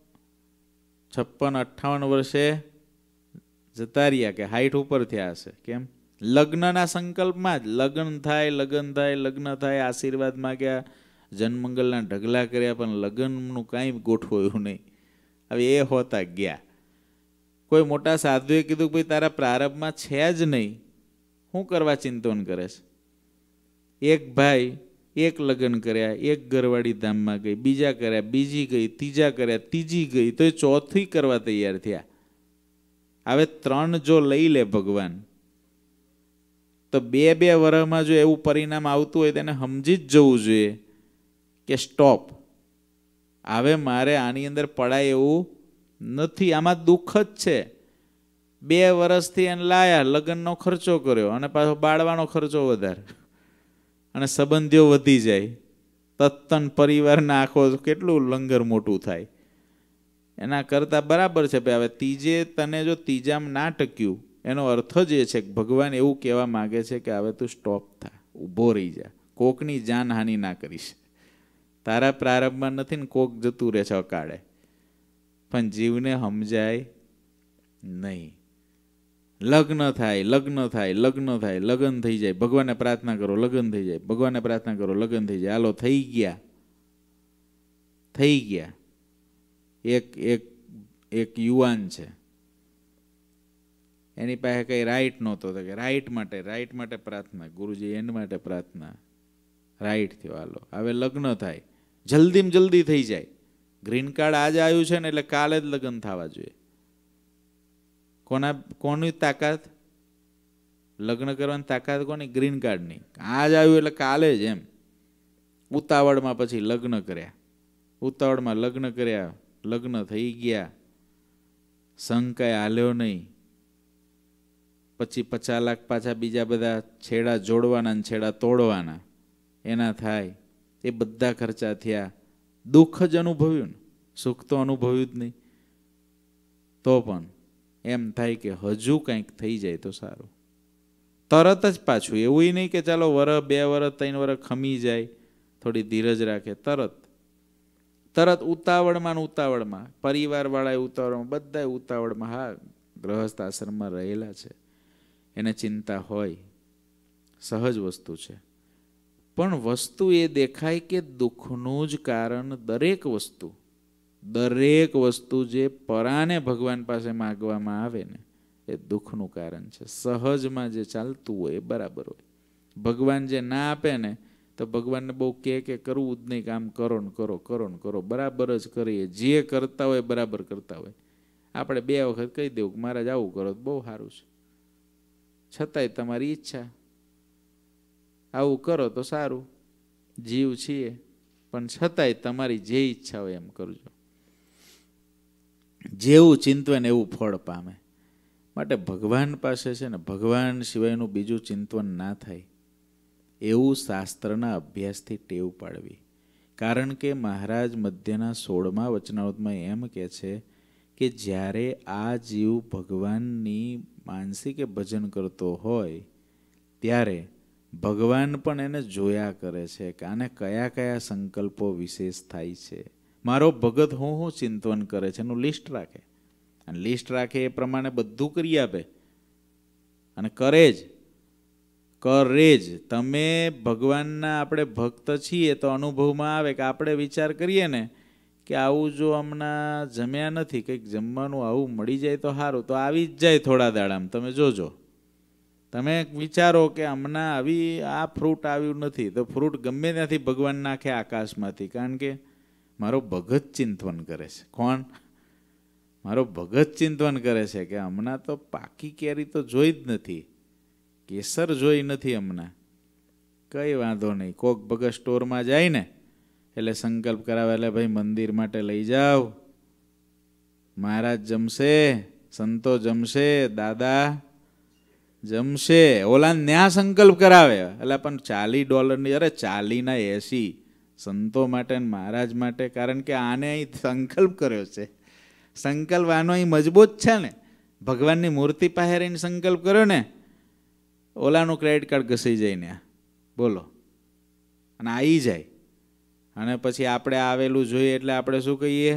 56-58 વર્ષે જતા રહ્યા કે 60 ઉપર થયા હશે. કેમ? લગ્નના સંકલ્પમાં જ. લગ્ન થાય, લગ્ન થાય, લગ્ન થાય, આશીર્વાદ માગ્યા, જન્મંગલના ઢગલા કર્યા, પણ લગ્નનું કાંઈ ગોઠવાયું નહીં. હવે એ હોતા ગયા. કોઈ મોટા સાધુએ કીધું ભાઈ તારા પ્રારબ્ધમાં છે જ નહીં, શું કરવા ચિંતન કરે છે? એક ભાઈ એક લગ્ન કર્યા, એક ઘરવાળી ધામમાં ગઈ, બીજા કર્યા, બીજી ગઈ, ત્રીજા કર્યા, ત્રીજી ગઈ, તો એ ચોથી કરવા તૈયાર થયા. હવે 3 જો લઈ લે ભગવાન, તો 2 વર્ષમાં જો એવું પરિણામ આવતું હોય તેને સમજી જ જવું જોઈએ કે સ્ટોપ, હવે મારે આની અંદર પડાય એવું નથી. આમાં દુઃખ જ છે. 2 વર્ષથી એને લાયા, લગ્નનો ખર્ચો કર્યો અને પાછો બાળવાનો ખર્ચો વધારે, અને સંબંધીઓ વધી જાય, તત્તન પરિવારના આખો કેટલું લંગર મોટું થાય. એના કરતાં બરાબર છે ભાઈ હવે ત્રીજે તને જો ત્રીજામાં ના ટક્યું, એનો અર્થ જ એ છે કે ભગવાન એવું કહેવા માગે છે કે હવે તું સ્ટોપ થા, ઊભો રહી જા, કોકની જાનહાનિ ના કરીશ. તારા પ્રારંભમાં નથી ને કોક જતું રહે છે અકાળે, પણ જીવને સમજાય નહીં. લગ્ન થાય, લગ્ન થાય, લગ્ન થાય, લગ્ન થઈ જાય, ભગવાનને પ્રાર્થના કરો, લગ્ન થઈ જાય, ભગવાનને પ્રાર્થના કરો, લગ્ન થઈ જાય. હાલો થઈ ગયા, થઈ ગયા. એક યુવાન છે, એની પાસે કઈ રાઈટ નહોતો, તો કે રાઈટ માટે પ્રાર્થના, ગુરુજી એના માટે પ્રાર્થના, રાઈટ થયો. હાલો હવે લગ્ન થાય, જલ્દીમાં જલ્દી થઈ જાય. ગ્રીન કાર્ડ આજે આવ્યું છે ને એટલે કાલે જ લગ્ન થવા જોઈએ. કોની તાકાત? લગ્ન કરવાની તાકાત કોની? ગ્રીન કાર્ડની. આજ આવ્યું એટલે કાલે જ એમ. ઉતાવળમાં પછી લગ્ન કર્યા, ઉતાવળમાં લગ્ન કર્યા, લગ્ન થઈ ગયા, સંઘ હાલ્યો નહીં. પછી 50 લાખ પાછા બીજા બધા છેડા જોડવાના ને છેડા તોડવાના એના થાય, એ બધા ખર્ચા થયા. દુઃખ જ અનુભવ્યું ને, સુખ તો અનુભવ્યું જ નહીં. તો પણ એમ થાય કે હજુ કંઈક થઈ જાય તો સારું. તરત જ પાછું, એવું નહીં કે ચાલો વર્ષ 2 વર્ષ 3 વર્ષ ખમી જાય, થોડી ધીરજ રાખે. તરત ઉતાવળમાં, પરિવારવાળા ઉતાવળમાં, બધા ઉતાવળમાં. હા, ગ્રહસ્થ આશ્રમમાં રહેલા છે એને ચિંતા હોય, સહજ વસ્તુ છે. પણ વસ્તુ એ દેખાય કે દુઃખનું જ કારણ દરેક વસ્તુ જે પરાને ભગવાન પાસે માગવામાં આવે ને એ દુઃખનું કારણ છે. સહજમાં જે ચાલતું હોય એ બરાબર હોય. ભગવાન જે ના આપે ને તો ભગવાનને બહુ કે કરવું જ નહીં, કામ કરો ને કરો બરાબર જ કરીએ. જે કરતા હોય બરાબર કરતા હોય. આપણે 2 વખત કહી દેવું કે મહારાજ આવું કરો તો બહુ સારું છે, છતાંય તમારી ઈચ્છા, આવું કરો તો સારું, જીવ છીએ પણ છતાંય તમારી જે ઈચ્છા હોય એમ કરજો. જેવું ચિંતન એવું ફળ પામે. માટે ભગવાન પાસે છે ને ભગવાન સિવાયનું બીજું ચિંતન ના થાય એવું શાસ્ત્રના અભ્યાસથી ટેવ પાડવી. કારણ કે મહારાજ મધ્યના 16મા વચનામૃતમાં એમ કહે છે કે જ્યારે આ જીવ ભગવાનની માનસિકે ભજન કરતો હોય ત્યારે ભગવાન પણ એને જોયા કરે છે કે આને કયા કયા સંકલ્પો વિશેષ થાય છે. મારો ભગત હું ચિંતન કરે છે એનું લિસ્ટ રાખે, અને લિસ્ટ રાખે એ પ્રમાણે બધું કરી આપે અને કરે જ. તમે ભગવાનના આપણે ભક્ત છીએ તો અનુભવમાં આવે કે આપણે વિચાર કરીએ ને કે આવું જો હમણાં જમ્યા નથી, કંઈક જમવાનું આવું મળી જાય તો સારું, તો આવી જ જાય થોડા દાડામાં. તમે જોજો, તમે વિચારો કે હમણાં આ ફ્રૂટ આવ્યું નથી તો ફ્રૂટ ગમે ત્યાંથી ભગવાન નાખે આકાશમાંથી. કારણ કે મારો ભગત ચિંતન કરે છે. કોણ? મારો ભગત ચિંતન કરે છે કે હમણાં તો પાકી કેરી તો જોઈ જ નથી, કેસર જોઈ નથી હમણાં. કંઈ વાંધો નહીં, કોક ભગત સ્ટોરમાં જાય ને એટલે સંકલ્પ કરાવે, એટલે ભાઈ મંદિર માટે લઈ જાઓ, મહારાજ જમશે, સંતો જમશે, દાદા જમશે. ઓલા ન્યા સંકલ્પ કરાવે એટલે પણ $40, અરે 40 ના 80 સંતો માટે ને મહારાજ માટે. કારણ કે આને અહીં સંકલ્પ કર્યો છે. સંકલ્પ આનો અહીં મજબૂત છે ને. ભગવાનની મૂર્તિ પાસે રહીને સંકલ્પ કર્યો ને, ઓલાનું ક્રેડિટ કાર્ડ ઘસાઈ જાય ને, બોલો, અને આવી જાય. અને પછી આપણે આવેલું જોઈએ એટલે આપણે શું કહીએ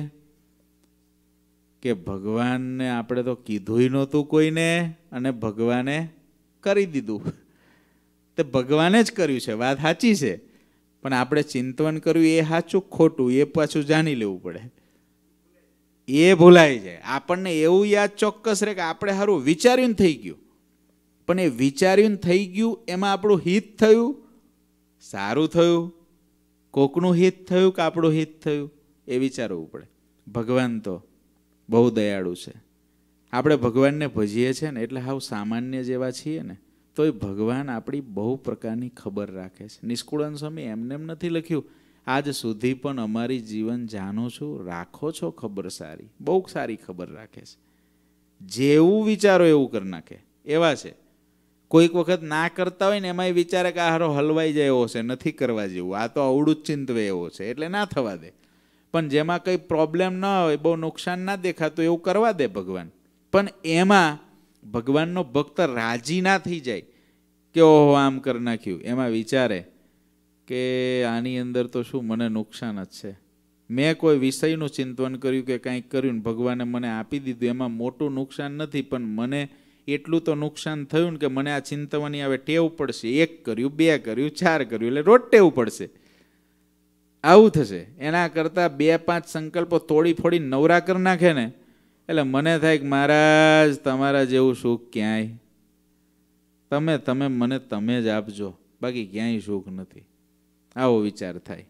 કે ભગવાનને આપણે તો કીધુંય નહોતું કોઈને અને ભગવાને કરી દીધું. તે ભગવાને જ કર્યું છે, વાત સાચી છે, પણ આપણે ચિંતન કર્યું એ સાચું ખોટું એ પાછું જાણી લેવું પડે. એ ભૂલાઈ જાય. આપણને એવું યાદ ચોક્કસ રહે કે આપણે સારું વિચાર્યું થઈ ગયું, પણ એ વિચાર્યું થઈ ગયું એમાં આપણું હિત થયું, સારું થયું, કોકનું હિત થયું કે આપણું હિત થયું એ વિચારવું પડે. ભગવાન તો બહુ દયાળુ છે. આપણે ભગવાનને ભજીએ છીએ ને એટલે હાવ સામાન્ય જેવા છીએ ને તો એ ભગવાન આપણી બહુ પ્રકારની ખબર રાખે છે. નિષ્કુળાનંદ સ્વામી એમને એમ નથી લખ્યું, આજ સુધી પણ અમારી જીવન જાણો છો, રાખો છો ખબર સારી, બહુ સારી ખબર રાખે છે. જેવું વિચારો એવું કરી નાખે એવા છે. કોઈક વખત ના કરતા હોય ને એમાંય વિચારે કે આ હારો હલવાઈ જાય એવો છે, નથી કરવા જેવું, આ તો અવળું જ ચિંતવે એવો છે એટલે ના થવા દે. પણ જેમાં કંઈ પ્રોબ્લેમ ન હોય, બહુ નુકસાન ના દેખાતું એવું કરવા દે ભગવાન. પણ એમાં ભગવાનનો ભક્ત રાજી ના થઈ જાય કે ઓહો આમ કરી નાખ્યું. એમાં વિચારે કે આની અંદર તો શું મને નુકસાન જ છે. મેં કોઈ વિષયનું ચિંતન કર્યું કે કંઈક કર્યું ને ભગવાને મને આપી દીધું, એમાં મોટું નુકસાન નથી, પણ મને એટલું તો નુકસાન થયું ને કે મને આ ચિંતવાની હવે ટેવ પડશે. 1 કર્યું, 2 કર્યું, 4 કર્યું એટલે રોજ ટેવ પડશે. આવું થશે. એના કરતાં 2-5 સંકલ્પો તોડી ફોડી નવરા કરી નાખે ને એટલે મને થાય કે મહારાજ તમારા જેવું સુખ ક્યાંય, તમે મને તમે જ આપજો, બાકી ક્યાંય સુખ નથી. આવો વિચાર થાય.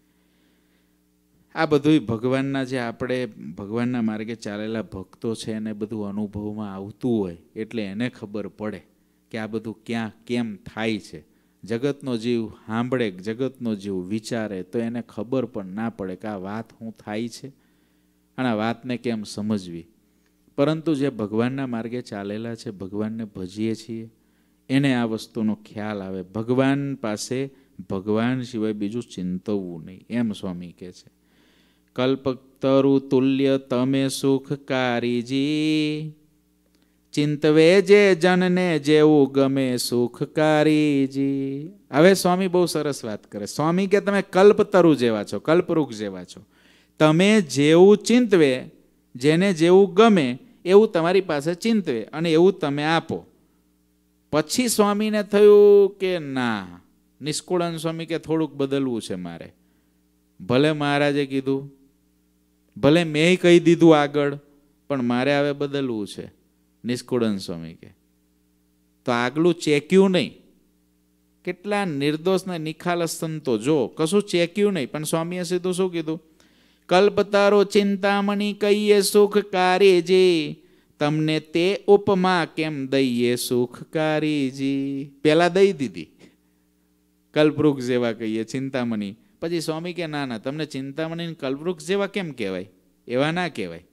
આ બધું ભગવાનના જે આપણે ભગવાનના માર્ગે ચાલેલા ભક્તો છે એને બધું અનુભવમાં આવતું હોય એટલે એને ખબર પડે કે આ બધું ક્યાં કેમ થાય છે. જગતનો જીવ સાંભળે, જગતનો જીવ વિચારે તો એને ખબર પણ ના પડે કે આ વાત શું થાય છે અને આ વાતને કેમ સમજવી. પરંતુ જે ભગવાનના માર્ગે ચાલેલા છે, ભગવાનને ભજીએ છીએ, એને આ વસ્તુનો ખ્યાલ આવે. ભગવાન પાસે ભગવાન સિવાય બીજું ચિંતવવું નહીં, એમ સ્વામી કહે છે. કલ્પતરુ તુલ્ય તમે સુખકારીજી, ચિંતવે જે જનને જેવું ગમે સુખકારીજી. હવે સ્વામી બહુ સરસ વાત કરે. સ્વામી કે તમે કલ્પતરુ જેવા છો, કલ્પવૃક્ષ જેવા છો. તમે જેવું ચિંતવે, જેને જેવું ગમે એવું તમારી પાસે ચિંતવે અને એવું તમે આપો. પછી સ્વામીને થયું કે ના નિષ્કુળાનંદ સ્વામી કે થોડુંક બદલવું છે મારે. ભલે મહારાજે કીધું, ભલે મેં કહી દીધું આગળ, પણ મારે હવે બદલવું છે. નિષ્કુળાનંદ સ્વામી કે તો આગલું ચેક્યું નહીં. કેટલા નિર્દોષ ને નિખાલસ સંતો, જો કશું ચેક્યું નહીં, પણ સ્વામીએ સીધું શું કીધું? કલ્પતારો ચિંતામણી કહીએ સુખકારીજી, તમને તે ઉપમા કેમ દઈએ સુખકારીજી. પેલા દઈ દીધી કલ્પવૃક્ષ જેવા કહીએ ચિંતામણી, પછી સ્વામી કે ના ના, તમને ચિંતામણી કલ્પવૃક્ષ જેવા કેમ કહેવાય? એવા ના કહેવાય.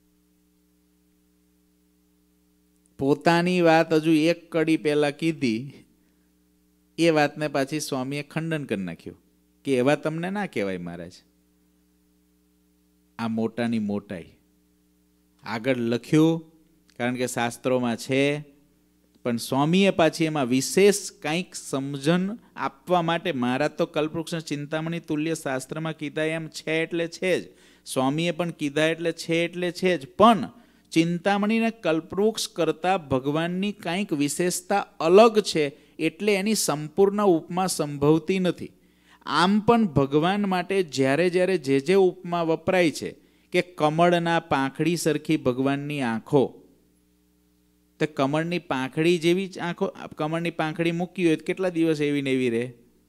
પોતાની વાત હજુ એક કડી પહેલા કીધી, એ વાતને પાછી સ્વામીએ ખંડન કરી નાખ્યું કે એવા તમને ના કહેવાય મહારાજ. આ મોટાની મોટાઈ. આગળ લખ્યું કારણ કે શાસ્ત્રોમાં છે, પણ સ્વામીએ પાછી એમાં વિશેષ કંઈક સમજણ આપવા માટે, મારા તો કલ્પવૃક્ષ ચિંતામણી તુલ્ય શાસ્ત્રમાં કીધા એમ છે એટલે છે જ, સ્વામીએ પણ કીધા એટલે છે જ, પણ ચિંતામણીને કલ્પવૃક્ષ કરતાં ભગવાનની કંઈક વિશેષતા અલગ છે, એટલે એની સંપૂર્ણ ઉપમા સંભવતી નથી. આમ પણ ભગવાન માટે જ્યારે જ્યારે જે ઉપમા વપરાય છે કે કમળના પાંખડી સરખી ભગવાનની આંખો, તો કમળની પાંખડી જેવી જ આંખો, કમળની પાંખડી મૂકી હોય તો કેટલા દિવસ એવી ને એવી રહે?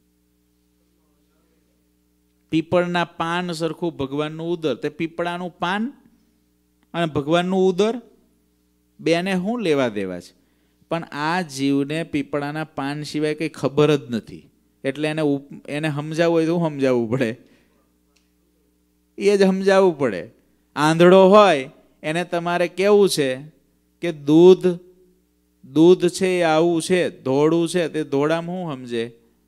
પીપળના પાન સરખું ભગવાનનું ઉદર, તે પીપળાનું પાન અને ભગવાનનું ઉદર બેને શું લેવા દેવા છે? પણ આ જીવને પીપળાના પાન સિવાય કંઈ ખબર જ નથી, એટલે એને સમજાવવું હોય તો શું સમજાવવું પડે? એ જ સમજાવવું પડે. આંધળો હોય એને તમારે કેવું છે કે દૂધ છે એ આવું છે, ધોળું છે, તે ધોળામાં શું સમજે?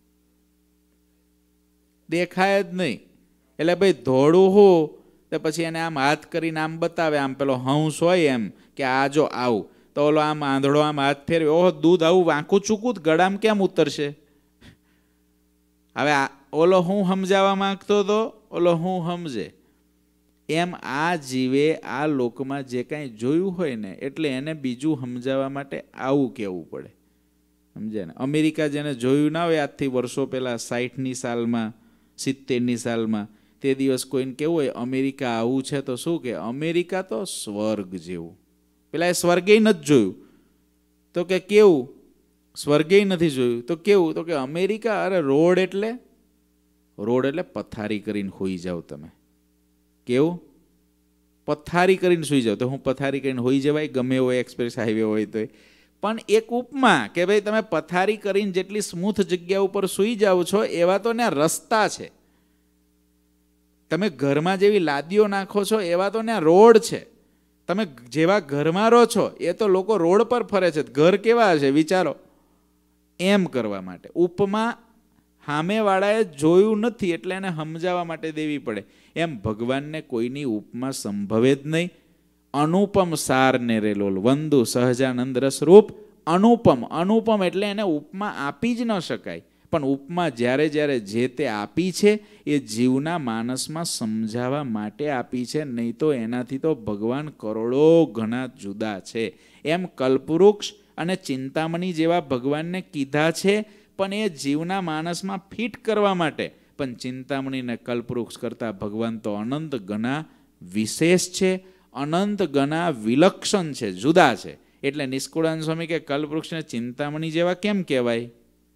દેખાય જ નહીં. એટલે ભાઈ ધોળું હું, તો પછી એને આમ હાથ કરીને આમ બતાવે, આમ પેલો હંસ હોય એમ કે આ જો આવું, તો ઓલો આમ આંધળો આમ હાથ ફેરવે, ઓહો દૂધ આવું વાંકું ચૂકું ગળામાં કેમ ઉતરશે? હવે ઓલો હું સમજાવવા માંગતો હતો, ઓલો હું સમજે. એમ આ જીવે આ લોકમાં જે કાંઈ જોયું હોય ને, એટલે એને બીજું સમજાવવા માટે આવું કહેવું પડે. સમજે ને? અમેરિકા જેને જોયું ના હોય આજથી વર્ષો પહેલાં, 60ની સાલમાં, 70ની સાલમાં, તે દિવસ કોઈને કેવું હોય અમેરિકા આવું છે, તો શું કે અમેરિકા તો સ્વર્ગ જેવું. પેલા એ સ્વર્ગે નથી જોયું, તો કે કેવું? સ્વર્ગે નથી જોયું તો કેવું? તો કે અમેરિકા, અરે રોડ એટલે પથારી કરીને હોઈ જાવ તમે. કેવું? પથારી કરીને સુઈ જાવ. તો હું પથારી કરીને હોઈ જવાય ગમે હોય એક્સપ્રેસ હાઈવે હોય તો? પણ એક ઉપમા કે ભાઈ તમે પથારી કરીને જેટલી સ્મૂથ જગ્યા ઉપર સુઈ જાઓ છો, એવા તો ત્યાં રસ્તા છે. તમે ઘરમાં જેવી લાદીઓ નાખો છો, એવા તો ત્યાં રોડ છે. તમે જેવા ઘરમાં રહો છો એ તો લોકો રોડ પર ફરે છે, ઘર કેવા હશે વિચારો. એમ કરવા માટે ઉપમા સામેવાળાએ જોયું નથી, એટલે એને સમજાવવા માટે દેવી પડે. એમ ભગવાનને કોઈની ઉપમા સંભવે જ નહીં. અનુપમ સાર ને રેલોલ વંદુ સહજાનંદ રસરૂપ અનુપમ એટલે એને ઉપમા આપી જ ન શકાય. પણ ઉપમા જ્યારે જ્યારે જે તે આપી છે એ જીવના માનસમાં સમજાવવા માટે આપી છે, નહીં તો એનાથી તો ભગવાન કરોડો ઘણા જુદા છે. એમ કલ્પવૃક્ષ અને ચિંતામણી જેવા ભગવાનને કીધા છે, પણ એ જીવના માનસમાં ફિટ કરવા માટે. પણ ચિંતામણી ને કલ્પવૃક્ષ કરતા ભગવાન તો અનંત ગણા વિશેષ છે, અનંત ગણા વિલક્ષણ છે, જુદા છે. એટલે નિષ્કુળાનંદ સ્વામી કે કલ્પવૃક્ષને ચિંતામણી જેવા કેમ કહેવાય?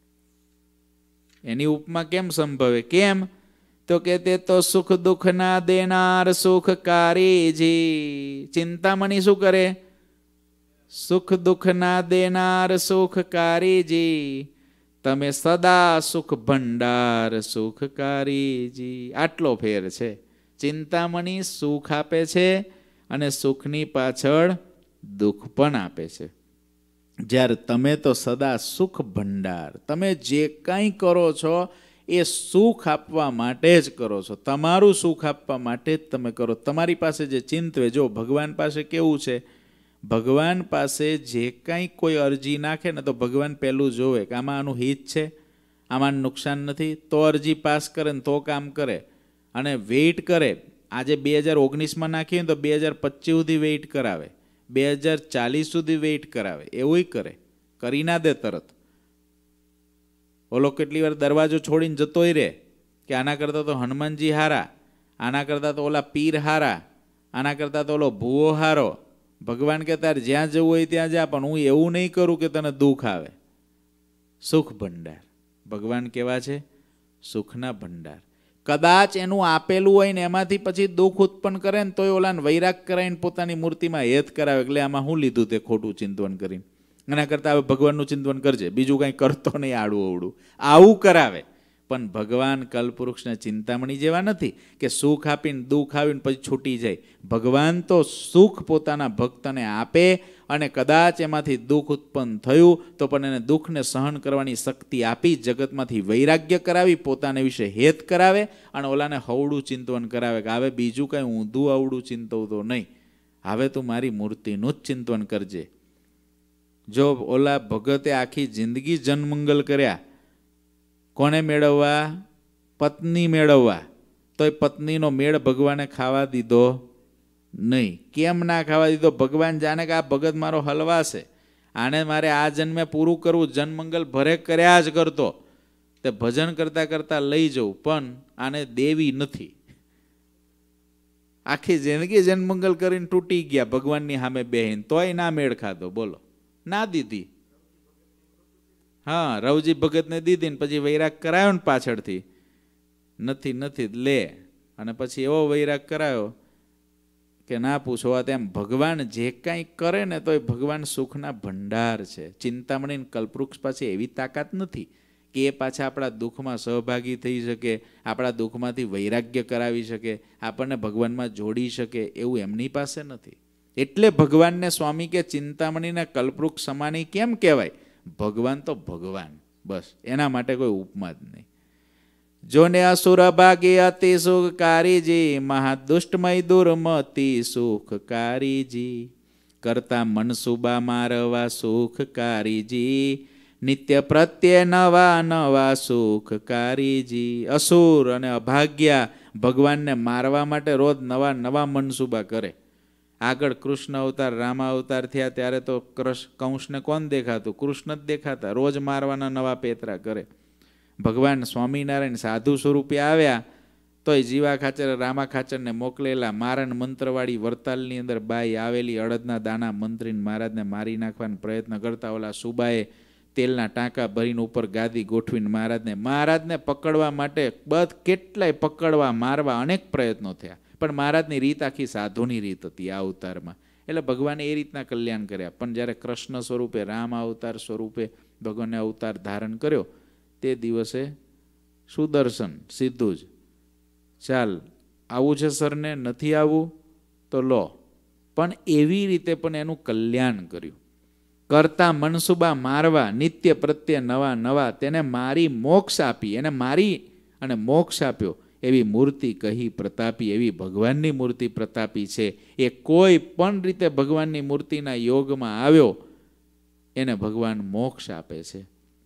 એની ઉપમા કેમ સંભવે? કેમ? તો કે તે તો સુખ દુઃખ ના દેનાર સુખકારીજી. ચિંતામણી શું કરે? સુખ દુઃખ ના દેનાર સુખકારીજી, તમે સદા સુખ ભંડાર સુખકારીજી. આટલો ફેર છે. ચિંતામણી સુખ આપે છે અને સુખની પાછળ દુઃખ પણ આપે છે. જ્યારે તમે તો સદા સુખ ભંડાર, તમે જે કંઈ કરો છો એ સુખ આપવા માટે જ કરો છો, તમારું સુખ આપવા માટે જ તમે કરો. તમારી પાસે જે ચિંતવે, જો ભગવાન પાસે કેવું છે, ભગવાન પાસે જે કંઈ કોઈ અરજી નાખે ને તો ભગવાન પહેલું જોવે કે આમાં આનું હિત છે, આમાં નુકસાન નથી, તો અરજી પાસ કરે ને તો કામ કરે. અને વેઇટ કરે. આજે 2019માં નાખીએ ને તો 2025 સુધી વેઇટ કરાવે, 2040 સુધી વેઇટ કરાવે, એવું કરે, કરી ના દે તરત. ઓલો કેટલી વાર દરવાજો છોડીને જતોય રહે કે આના કરતાં તો હનુમાનજી હારા, આના કરતાં તો ઓલા પીર હારા, આના કરતાં તો ઓલો ભૂવો હારો. ભગવાન કે તારે જ્યાં જવું હોય ત્યાં જા, પણ હું એવું નહીં કરું કે તને દુઃખ આવે. સુખ ભંડાર ભગવાન કેવા છે? સુખના ભંડાર. કદાચ એનું આપેલું હોય ને એમાંથી પછી દુઃખ ઉત્પન્ન કરે ને તોય ઓલાને વૈરાગ કરાવીને પોતાની મૂર્તિમાં હેત કરાવે, એટલે આમાં હું લીધું તે ખોટું ચિંતન કરીને, એના કરતાં હવે ભગવાનનું ચિંતન કરજે, બીજું કાંઈ કરતો નહીં આડું અવડું, આવું કરાવે. પણ ભગવાન કલ્પવૃક્ષના ચિંતામણી જેવા નથી કે સુખ આપીને દુઃખ આવીને પછી છૂટી જાય. ભગવાન તો સુખ પોતાના ભક્તને આપે અને કદાચ એમાંથી દુઃખ ઉત્પન્ન થયું તો પણ એને દુઃખને સહન કરવાની શક્તિ આપી, જગતમાંથી વૈરાગ્ય કરાવી, પોતાને વિશે હેત કરાવે અને ઓલાને હવડું ચિંતન કરાવે કે હવે બીજું કાંઈ ઊંધું અવડું ચિંતવતો નહીં, હવે તું મારી મૂર્તિનું જ ચિંતન કરજે. જો ઓલા ભગતે આખી જિંદગી જનમંગલ કર્યા, કોને મેળવવા? પત્ની મેળવવા, તોય પત્નીનો મેળ ભગવાને ખાવા દીધો નહીં. કેમ ના ખાવા દીધો? ભગવાન જાણે કે આ ભગત મારો હલવાશે, આને મારે આ જન્મે પૂરું કરવું, જનમંગલ ભરે કર્યા જ કરતો, તે ભજન કરતાં કરતાં લઈ જવું, પણ આને દેવી નથી. આખી જિંદગી જનમંગલ કરીને તૂટી ગયા ભગવાનની સામે બેહીને, તોય ના મેળ ખાધો. બોલો, ના દીધી. હા, રવજી ભગતને દીધી ને પછી વૈરાગ કરાયો ને પાછળથી, નથી લે, અને પછી એવો વૈરાગ કરાયો કે ના પૂછો. તેમ ભગવાન જે કાંઈ કરે ને તો એ ભગવાન સુખના ભંડાર છે. ચિંતામણી કલ્પવૃક્ષ પાછી એવી તાકાત નથી કે એ પાછા આપણા દુઃખમાં સહભાગી થઈ શકે, આપણા દુઃખમાંથી વૈરાગ્ય કરાવી શકે, આપણને ભગવાનમાં જોડી શકે, એવું એમની પાસે નથી. એટલે ભગવાનને સ્વામી કે ચિંતામણીના કલ્પવૃક્ષ સમાની કેમ કહેવાય? ભગવાન તો ભગવાન, બસ, એના માટે કોઈ ઉપમા જ નહીં. જોને અસુર ભાગે અતિ સુખકારીજી, મહાદુષ્ટમય દુર્મતિ સુખકારીજી, કરતા મનસુબા મારવા સુખકારીજી, નિત્ય પ્રત્યે નવા નવા સુખકારીજી. અસુર અને અભાગ્યા ભગવાનને મારવા માટે રોજ નવા નવા મનસુબા કરે. આગળ કૃષ્ણ અવતાર, રામા અવતાર થયા ત્યારે તો કંસને કોણ દેખાતું? કૃષ્ણ જ દેખાતા. રોજ મારવાના નવા પેતરા કરે. ભગવાન સ્વામિનારાયણ સાધુ સ્વરૂપે આવ્યા તોય જીવા ખાચર, રામા ખાચરને મોકલેલા. મારણ મંત્રવાળી વરતાલની અંદર બાઈ આવેલી, અડદના દાણા મંત્રીને મહારાજને મારી નાખવાનો પ્રયત્ન કરતા. ઓલા સુબાએ તેલના ટાંકા ભરીને ઉપર ગાદી ગોઠવીને મહારાજને પકડવા માટે કેટલાય પકડવા મારવા અનેક પ્રયત્નો થયા, પણ મહારાજની રીત આખી સાધુની રીત હતી આ અવતારમાં. એટલે ભગવાને એ રીતના કલ્યાણ કર્યા. પણ જ્યારે કૃષ્ણ સ્વરૂપે, રામ અવતાર સ્વરૂપે ભગવાને અવતાર ધારણ કર્યો તે દિવસે સુદર્શન સીધું જ, ચાલ આવું છે સરને, નથી આવવું તો લો. પણ એવી રીતે પણ એનું કલ્યાણ કર્યું. કરતા મનસુબા મારવા, નિત્ય પ્રત્યે નવા નવા, તેને મારી મોક્ષ આપી, એને મારી અને મોક્ષ આપ્યો. એવી મૂર્તિ કહી પ્રતાપી, એવી ભગવાનની મૂર્તિ પ્રતાપી છે. એ કોઈ પણ રીતે ભગવાનની મૂર્તિના યોગમાં આવ્યો એને ભગવાન મોક્ષ આપે છે.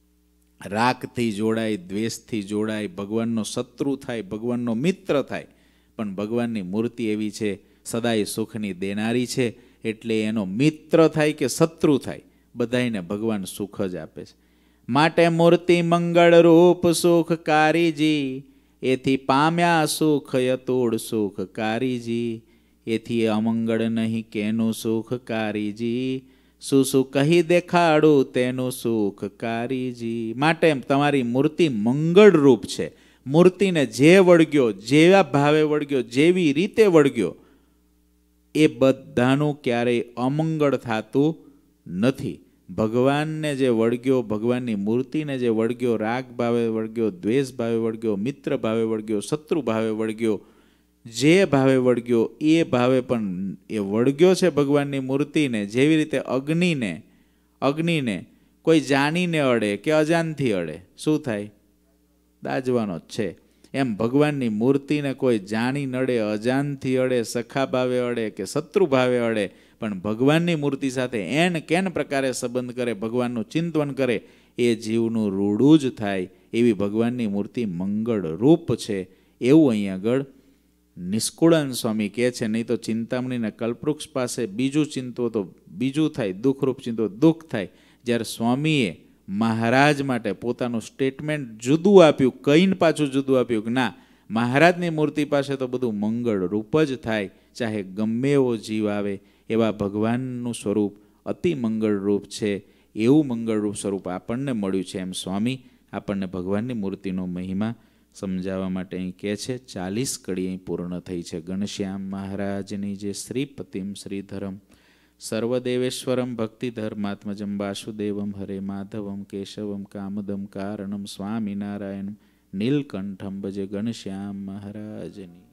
રાગથી જોડાય, દ્વેષથી જોડાય, ભગવાનનો શત્રુ થાય, ભગવાનનો મિત્ર થાય, પણ ભગવાનની મૂર્તિ એવી છે, સદાય સુખની દેનારી છે. એટલે એનો મિત્ર થાય કે શત્રુ થાય, બધાને ભગવાન સુખ જ આપે છે. માટે મૂર્તિ મંગળ રૂપ સુખકારીજી, એથી પામ્યા સુખ યતોડ સુખકારીજી, એથી અમંગળ નહીં કેનું સુખકારીજી, શું કહી દેખાડું તેનું સુખકારીજી. માટે તમારી મૂર્તિ મંગળ રૂપ છે. મૂર્તિને જે વળગ્યો, જેવા ભાવે વળગ્યો, જેવી રીતે વળગ્યો, એ બધાનું ક્યારેય અમંગળ થતું નથી. ભગવાનને જે વળગ્યો, ભગવાનની મૂર્તિને જે વળગ્યો, રાગ ભાવે વળગ્યો, દ્વેષ ભાવે વળગ્યો, મિત્ર ભાવે વળગ્યો, શત્રુ ભાવે વળગ્યો, જે ભાવે વળગ્યો એ ભાવે પણ એ વળગ્યો છે ભગવાનની મૂર્તિને. જેવી રીતે અગ્નિને કોઈ જાણીને અડે કે અજાણથી અડે, શું થાય? દાજવાનો જ છે. એમ ભગવાનની મૂર્તિને કોઈ જાણી નડે, અજાણથી અડે, સખા ભાવે અડે કે શત્રુ ભાવે અડે, પણ ભગવાનની મૂર્તિ સાથે કેન પ્રકારે સંબંધ કરે, ભગવાનનું ચિંતન કરે, એ જીવનું રૂડું જ થાય. એવી ભગવાનની મૂર્તિ મંગળ રૂપ છે. એવું અહીં આગળ નિષ્કુળાનંદ સ્વામી કહે છે. નહીં તો ચિંતામણીના કલ્પવૃક્ષ પાસે બીજું ચિંતો તો બીજું થાય, દુઃખરૂપ ચિંતો દુઃખ થાય. જ્યારે સ્વામીએ મહારાજ માટે પોતાનું સ્ટેટમેન્ટ જુદું આપ્યું, કહીને પાછું જુદું આપ્યું કે ના, મહારાજની મૂર્તિ પાસે તો બધું મંગળ રૂપ જ થાય, ચાહે ગમે એવો જીવ આવે. એવા ભગવાનનું સ્વરૂપ અતિ મંગળરૂપ છે. એવું મંગળરૂપ સ્વરૂપ આપણને મળ્યું છે. એમ સ્વામી આપણને ભગવાનની મૂર્તિનો મહિમા સમજાવવા માટે અહીં કહે છે. 40 કડી અહીં પૂર્ણ થઈ છે. ઘનશ્યામ મહારાજની જે શ્રીપતિમ શ્રીધરમ સર્વદેવેશ્વરમ ભક્તિધર્માત્મજમ વાસુદેવમ હરે માધવમ કેશવમ કામદમ કારણમ સ્વામિનારાયણમ નીલકંઠમ ભજે ઘનશ્યામ મહારાજની.